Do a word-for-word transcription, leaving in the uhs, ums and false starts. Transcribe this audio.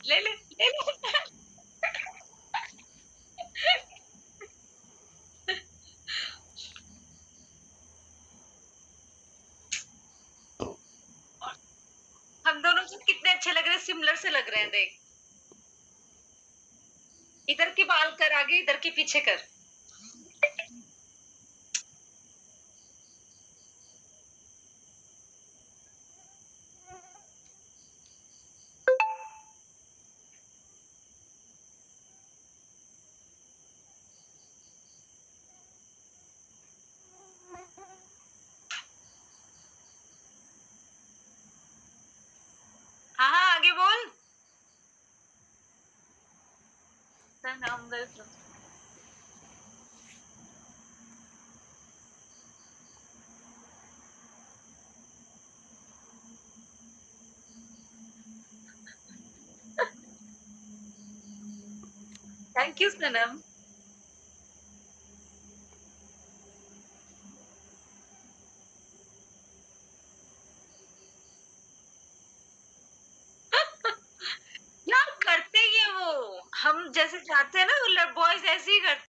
ले ले, ले ले। हम दोनों को कितने अच्छे लग रहे हैं, सिमिलर से लग रहे हैं देख। इधर के बाल कर आगे, इधर के पीछे कर। हाँ, हाँ, आगे बोल। Sanam welcome. Thank you Sanam. यार करते ही है वो। हम जैसे चाहते हैं ना, वो बॉयज ऐसे ही करते